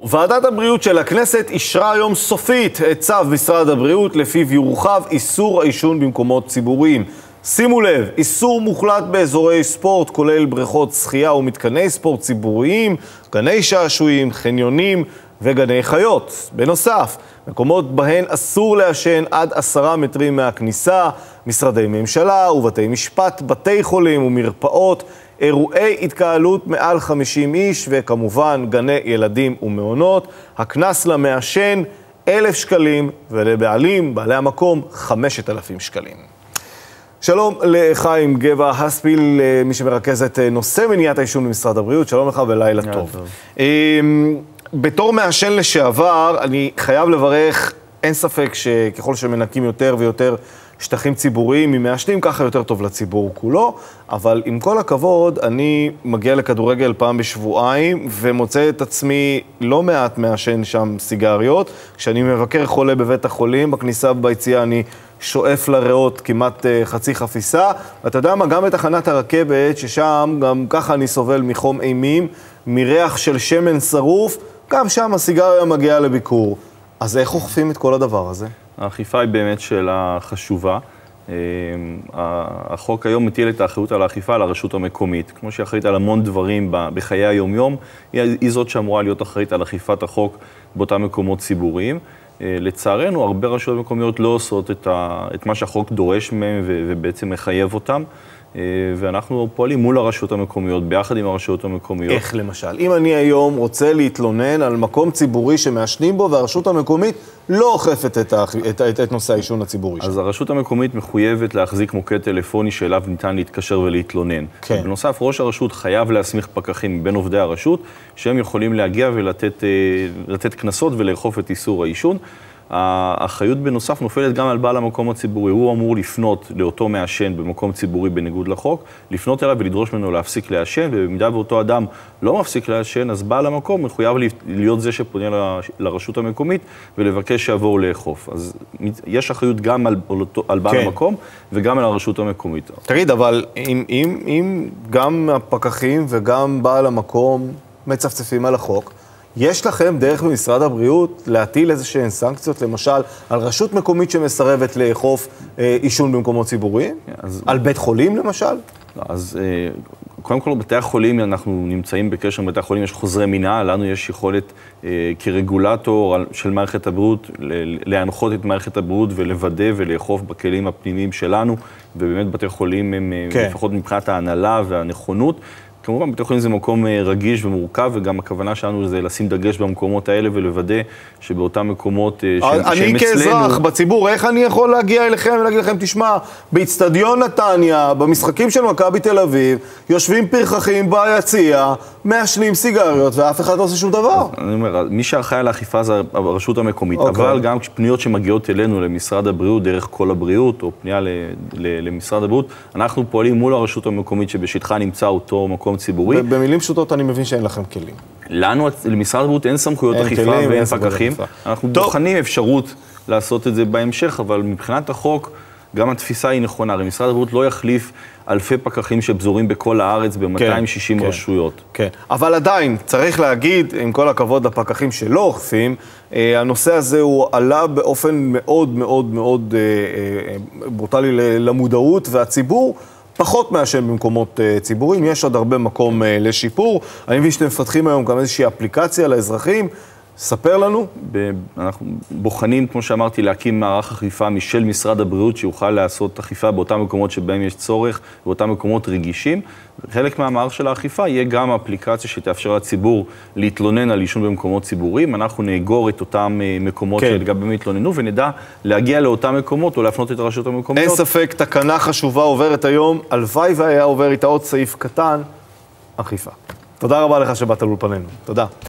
ועדת הבריאות של הכנסת אישרה היום סופית את צו משרד הבריאות לפיו יורחב איסור העישון במקומות ציבוריים. שימו לב, איסור מוחלט באזורי ספורט, כולל בריכות שחייה ומתקני ספורט ציבוריים, גני שעשועים, חניונים וגני חיות. בנוסף, מקומות בהן אסור לעשן עד 10 מטרים מהכניסה, משרדי ממשלה ובתי משפט, בתי חולים ומרפאות, אירועי התקהלות מעל 50 איש וכמובן גני ילדים ומעונות. הקנס למעשן 1,000 שקלים ולבעלים, בעלי המקום 5,000 שקלים. שלום לחיים גבע הספיל, מי שמרכז את נושא מניעת העישון במשרד הבריאות. שלום לך ולילה טוב. בתור מעשן לשעבר, אני חייב לברך, אין ספק שככל שמנקים יותר ויותר שטחים ציבוריים ממעשנים, ככה יותר טוב לציבור כולו, אבל עם כל הכבוד, אני מגיע לכדורגל פעם בשבועיים, ומוצא את עצמי לא מעט מעשן שם סיגריות. כשאני מבקר חולה בבית החולים, בכניסה ביציאה אני שואף לריאות כמעט חצי חפיסה, ואתה יודע מה, גם בתחנת הרכבת, ששם גם ככה אני סובל מחום אימים, מריח של שמן שרוף, גם שם הסיגריה מגיעה לביקור. אז איך אוכפים את כל הדבר הזה? האכיפה היא באמת שאלה חשובה. החוק היום מטיל את האחריות על האכיפה על הרשות המקומית. כמו שהיא אחראית על המון דברים בחיי היום-יום, היא זאת שאמורה להיות אחראית על אכיפת החוק באותם מקומות ציבוריים. לצערנו, הרבה רשויות מקומיות לא עושות את מה שהחוק דורש מהם ובעצם מחייב אותם. ואנחנו פועלים מול הרשויות המקומיות, ביחד עם הרשויות המקומיות. איך למשל? אם אני היום רוצה להתלונן על מקום ציבורי שמעשנים בו, והרשות המקומית לא אוכפת את נושא העישון הציבורי. אז הרשות המקומית מחויבת להחזיק מוקד טלפוני שאליו ניתן להתקשר ולהתלונן. כן. בנוסף, ראש הרשות חייב להסמיך פקחים בין עובדי הרשות, שהם יכולים להגיע ולתת קנסות ולאכוף את איסור העישון. האחריות בנוסף נופלת גם על בעל המקום הציבורי. הוא אמור לפנות לאותו מעשן במקום ציבורי בניגוד לחוק, לפנות אליו ולדרוש ממנו להפסיק לעשן, ובמידה ואותו אדם לא מפסיק לעשן, אז בעל המקום מחויב להיות זה שפונה לרשות המקומית ולבקש שיבואו לאכוף. אז יש אחריות גם על בעל המקום וגם על הרשות המקומית. תגיד, אבל אם גם הפקחים וגם בעל המקום מצפצפים על החוק, יש לכם דרך במשרד הבריאות להטיל איזשהן סנקציות, למשל, על רשות מקומית שמסרבת לאכוף עישון במקומות ציבוריים? על בית חולים, למשל? אז קודם כל, בתי החולים, אנחנו נמצאים בקשר עם בתי החולים, יש חוזרי מינהל, לנו יש יכולת כרגולטור של מערכת הבריאות, להנחות את מערכת הבריאות ולוודא ולאכוף בכלים הפנימיים שלנו, ובאמת בתי חולים הם לפחות מבחינת ההנהלה והנכונות. כמובן, בתי חולים זה מקום רגיש ומורכב, וגם הכוונה שלנו זה לשים דגש במקומות האלה ולוודא שבאותם מקומות שהם אצלנו. אני כאזרח בציבור, איך אני יכול להגיע אליכם ולהגיד לכם, תשמע, באצטדיון נתניה, במשחקים של מכבי תל אביב, יושבים פרחחים ביציע, מעשנים סיגריות, ואף אחד לא עושה שום דבר. אני אומר, מי שאחראי על האכיפה זה הרשות המקומית, אבל גם פניות שמגיעות אלינו למשרד הבריאות, דרך כל הבריאות, או פנייה למשרד הבריאות, אנחנו פועלים מול הרשות המקומית שבשטחה נמצא אותו מקום ציבורי. במילים פשוטות אני מבין שאין לכם כלים. לנו, למשרד הבריאות, אין סמכויות אכיפה ואין פקחים. אנחנו בוחנים אפשרות לעשות את זה בהמשך, אבל מבחינת החוק, גם התפיסה היא נכונה. משרד הבריאות לא יחליף אלפי פקחים שפזורים בכל הארץ ב-260 רשויות. כן, אבל עדיין צריך להגיד, עם כל הכבוד לפקחים שלא אוכפים, הנושא הזה הוא עלה באופן מאוד מאוד מאוד ברוטלי למודעות, והציבור פחות מעשן במקומות ציבוריים. יש עוד הרבה מקום לשיפור. אני מבין שאתם מפתחים היום גם איזושהי אפליקציה לאזרחים. ספר לנו. אנחנו בוחנים, כמו שאמרתי, להקים מערך אכיפה משל משרד הבריאות שיוכל לעשות אכיפה באותם מקומות שבהם יש צורך, באותם מקומות רגישים. חלק מהמערך של האכיפה יהיה גם אפליקציה שתאפשר לציבור להתלונן על עישון במקומות ציבוריים. אנחנו נאגור את אותם מקומות שלגביהם התלוננו, ונדע להגיע לאותם מקומות או להפנות את הרשויות המקומיות. אין ספק, תקנה חשובה עוברת היום. הלוואי והיה עובר איתה עוד סעיף קטן, אכיפה. תודה רבה לך שבאת לאולפנינו. תודה.